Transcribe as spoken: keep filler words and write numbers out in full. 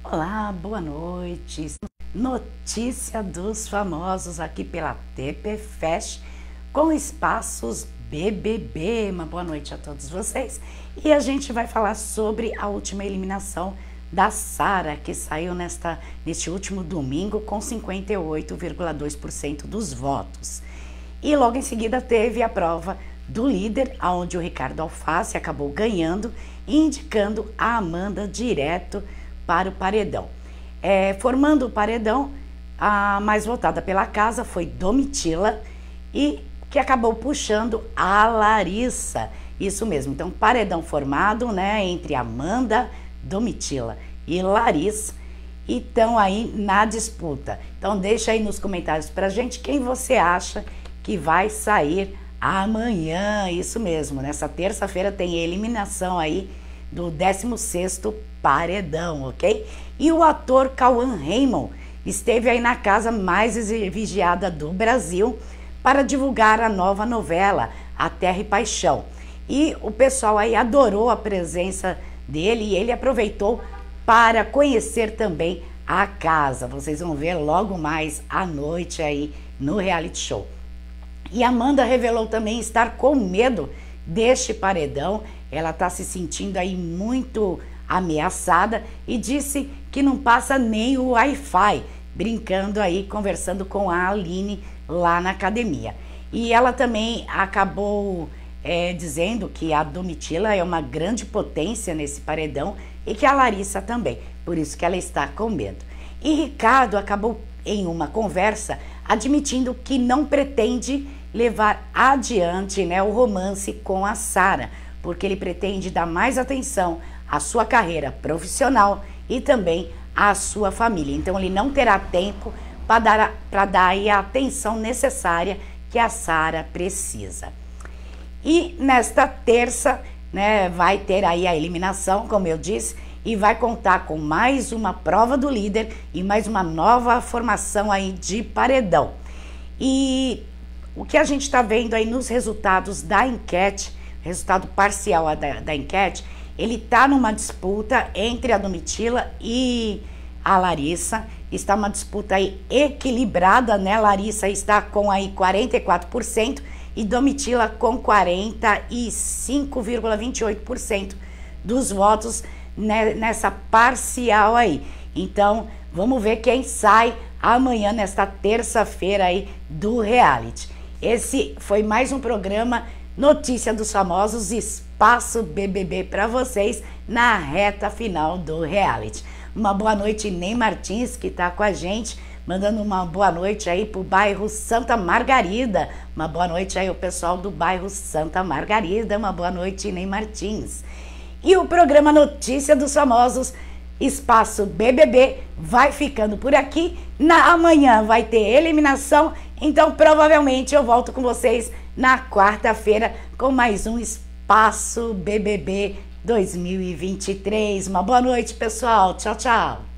Olá, boa noite. Notícia dos famosos aqui pela T P Fast com espaços B B B. Uma boa noite a todos vocês. E a gente vai falar sobre a última eliminação da Sara, que saiu nesta, neste último domingo com cinquenta e oito vírgula dois por cento dos votos. E logo em seguida teve a prova do líder, onde o Ricardo Alface acabou ganhando e indicando a Amanda direto para o paredão. É, formando o paredão, a mais votada pela casa foi Domitila, e que acabou puxando a Larissa. Isso mesmo, então paredão formado, né, entre Amanda, Domitila e Larissa, e estão aí na disputa. Então deixa aí nos comentários pra gente quem você acha que vai sair amanhã. Isso mesmo, nessa terça-feira tem eliminação aí do décimo sexto paredão, ok? E o ator Cauã Raymond esteve aí na casa mais vigiada do Brasil para divulgar a nova novela, A Terra e Paixão. E o pessoal aí adorou a presença dele e ele aproveitou para conhecer também a casa. Vocês vão ver logo mais à noite aí no reality show. E Amanda revelou também estar com medo deste paredão. Ela está se sentindo aí muito ameaçada e disse que não passa nem o Wi-Fi, brincando aí, conversando com a Aline lá na academia. E ela também acabou é, dizendo que a Domitila é uma grande potência nesse paredão e que a Larissa também, por isso que ela está com medo. E Ricardo acabou em uma conversa admitindo que não pretende levar adiante, né, o romance com a Sara, porque ele pretende dar mais atenção à sua carreira profissional e também à sua família. Então ele não terá tempo para dar, para dar aí a atenção necessária que a Sara precisa. E nesta terça, né, vai ter aí a eliminação, como eu disse, e vai contar com mais uma prova do líder e mais uma nova formação aí de paredão. E o que a gente está vendo aí nos resultados da enquete, resultado parcial da, da enquete, ele está numa disputa entre a Domitila e a Larissa. Está uma disputa aí equilibrada, né? Larissa está com aí quarenta e quatro por cento e Domitila com quarenta e cinco vírgula vinte e oito por cento dos votos, né, nessa parcial aí. Então, vamos ver quem sai amanhã, nesta terça-feira aí do reality. Esse foi mais um programa Notícia dos Famosos, espaço B B B para vocês na reta final do reality. Uma boa noite, Ney Martins, que está com a gente, mandando uma boa noite aí pro bairro Santa Margarida. Uma boa noite aí o pessoal do bairro Santa Margarida. Uma boa noite, Ney Martins. E o programa Notícia dos Famosos, espaço B B B, vai ficando por aqui. Na amanhã vai ter eliminação, então provavelmente eu volto com vocês na quarta-feira com mais um espaço B B B dois mil e vinte e três. Uma boa noite, pessoal. Tchau, tchau.